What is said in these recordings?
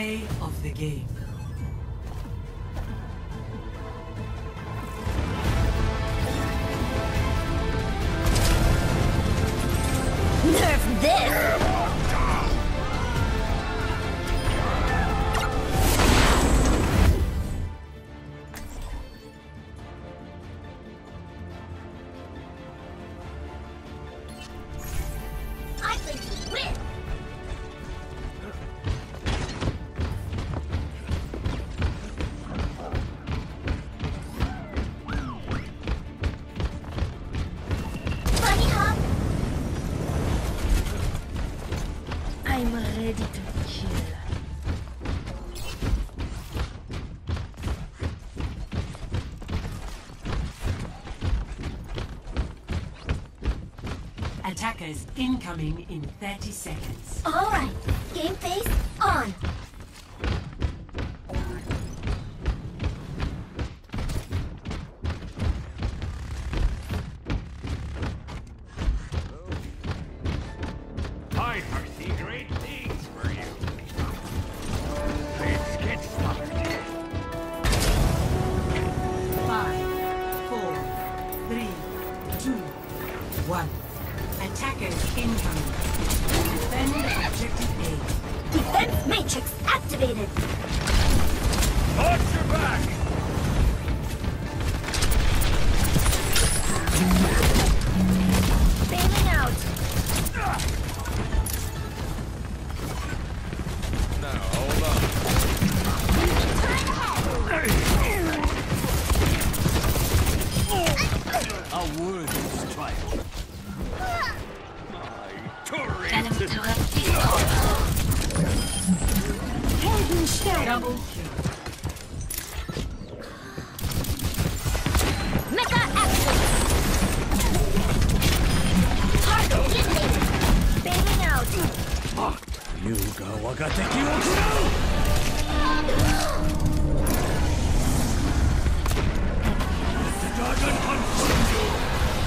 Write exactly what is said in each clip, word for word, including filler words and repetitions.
Play of the game. Nerf this! I think we win! Bunny hop! I'm ready to chill. Attackers incoming in thirty seconds. All right, game face on. I foresee great things for you. Let's get started. Five, four, three, two, one. Attackers incoming. Defend objective A. Defense matrix activated. Watch your back! Bailing out. Now, hold on. A word of strike. Turret! Enemy turret destroyed. Heldenstern. Double kill. Mecha action. Target eliminated. Bailing out. 優が我が敵を食らう Dragon Hunt!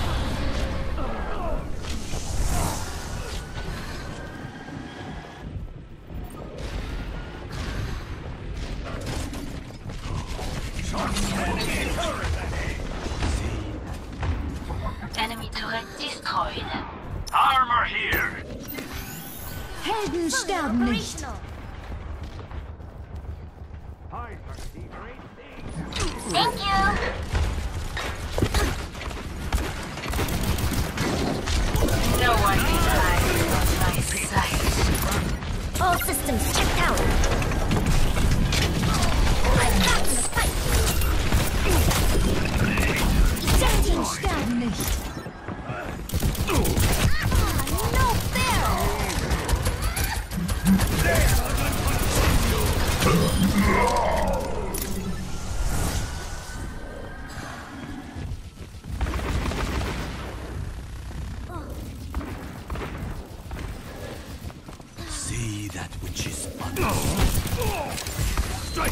Enemy turret destroyed. Armor here! Helden sterben nicht. I foresee great things. Thank you. No one can hide from my sight. All systems checked out. I'm back in the fight. Helden sterben nicht. Ah, no fair. See that which is unseen. Strike!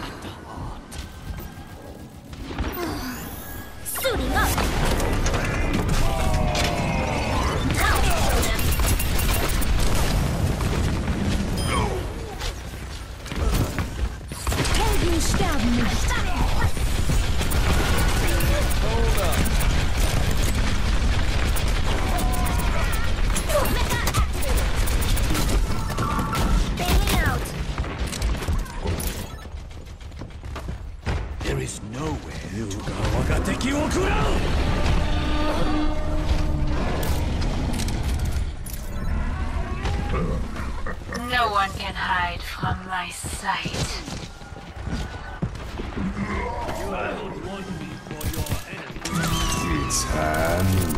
Suiting up. Now show them. Helden sterben nicht. Hold up. Mecha activated. Bailing out. There is nowhere 優が我が敵を食らう No one can hide from my sight. It's hand.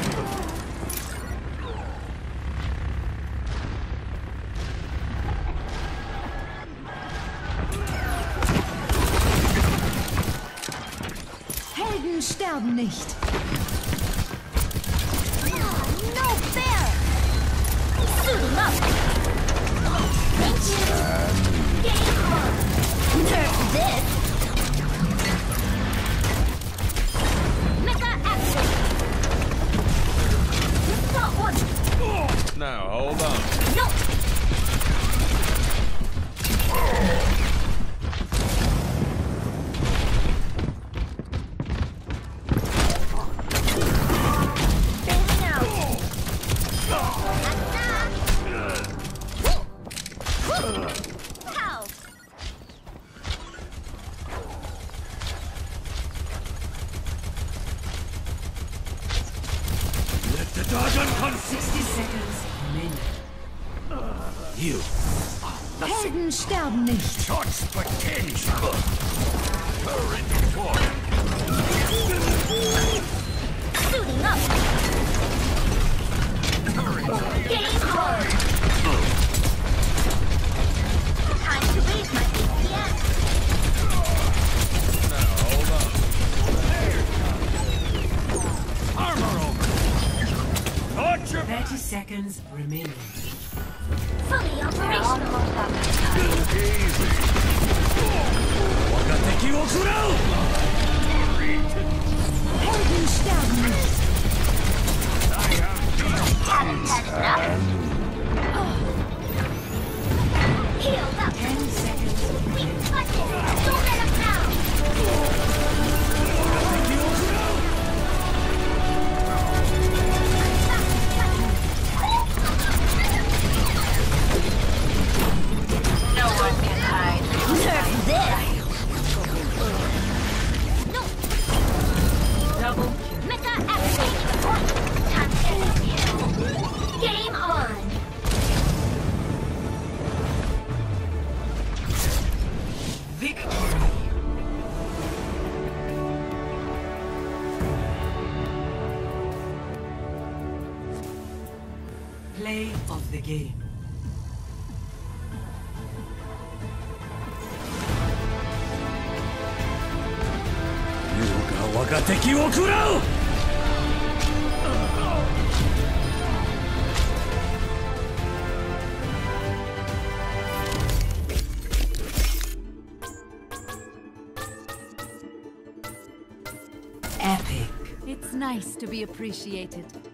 Helden sterben nicht. No fair. Suiting up. Thank you. Game on. Nerf this. Mecha action. Got one. Now, hold on. No. You. Helden sterben nicht. Shots potential. Current deployed. Suiting up. Game on. Time to raise my D P S. Now, hold on. Armor over. Torture. thirty seconds remaining. Fully They're operational. almost up to time. Easy. 我が敵を食らう Helden sterben nicht. Haven't had enough. Healed up. ten seconds. We cut it. Don't let him down. 敵を食らう No one can hide from Nerf this. No. Double kill. Meta activate. Time to kill. Game on. Victory. Play of the game. You が我が敵を食らう Epic. It's nice to be appreciated.